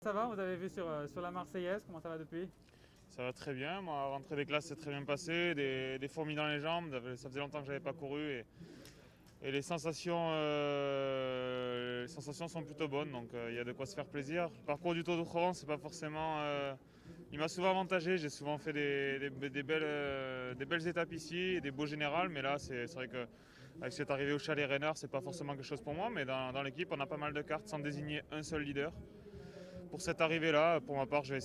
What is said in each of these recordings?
ça va? Vous avez vu sur la Marseillaise, comment ça va depuis? Ça va très bien. Moi, rentrée des classes, c'est très bien passé. Des fourmis dans les jambes. Ça faisait longtemps que j'avais pas couru et les sensations sont plutôt bonnes. Donc, il y a de quoi se faire plaisir. Le parcours du Tour de Provence, c'est pas forcément. Il m'a souvent avantagé. J'ai souvent fait des belles étapes ici et des beaux générales. Mais là, c'est vrai que avec cette arrivée au Chalet Rennert, c'est pas forcément quelque chose pour moi. Mais dans l'équipe, on a pas mal de cartes sans désigner un seul leader. Pour cette arrivée-là, pour ma part, je vais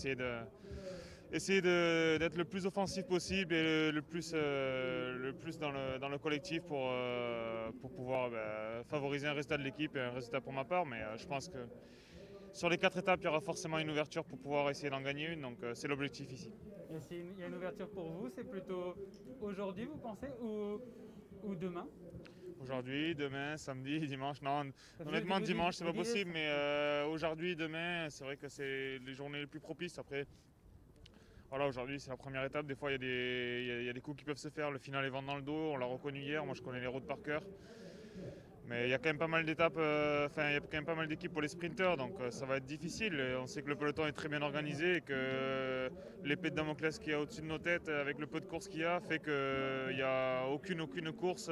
d'être le plus offensif possible et le plus dans le collectif pour pouvoir favoriser un résultat de l'équipe et un résultat pour ma part. Mais je pense que sur les 4 étapes, il y aura forcément une ouverture pour pouvoir essayer d'en gagner une. Donc c'est l'objectif ici. Et s'il y a une ouverture pour vous, c'est plutôt aujourd'hui, vous pensez, ou demain? Aujourd'hui, demain, samedi, dimanche. Non, Vous, honnêtement, vous dites, dimanche, c'est vous pas disiez possible. ça. Mais aujourd'hui, demain, c'est vrai que c'est les journées les plus propices. Après, voilà, aujourd'hui c'est la première étape. Des fois il y a des coups qui peuvent se faire. Le final est vent dans le dos, on l'a reconnu hier. Moi je connais les routes par cœur. Mais il y a quand même pas mal d'étapes, il y a quand même pas mal d'équipes pour les sprinteurs, donc ça va être difficile. Et on sait que le peloton est très bien organisé et que l'épée de Damoclès qu'il y a au-dessus de nos têtes, avec le peu de courses qu'il y a, fait qu'il n'y a aucune course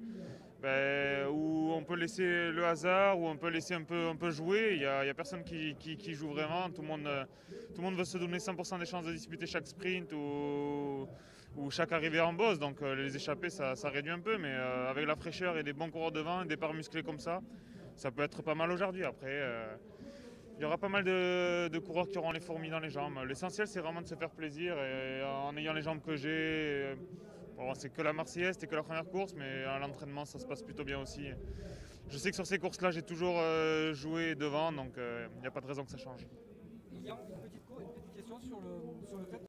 où on peut laisser le hasard, où on peut laisser un peu jouer. Il y a personne qui joue vraiment. Tout le monde veut se donner 100% des chances de disputer chaque sprint ou chaque arrivée en bosse. Donc les échappées, ça réduit un peu. Mais avec la fraîcheur et des bons coureurs devant, un départ musclé comme ça peut être pas mal aujourd'hui. Après, il y aura pas mal de coureurs qui auront les fourmis dans les jambes. L'essentiel, c'est vraiment de se faire plaisir. Et en ayant les jambes que j'ai, bon, c'est que la Marseillaise, c'était que la première course, mais à l'entraînement, ça se passe plutôt bien aussi. Je sais que sur ces courses-là, j'ai toujours joué devant, donc il n'y a pas de raison que ça change. Il y a une petite question sur le fait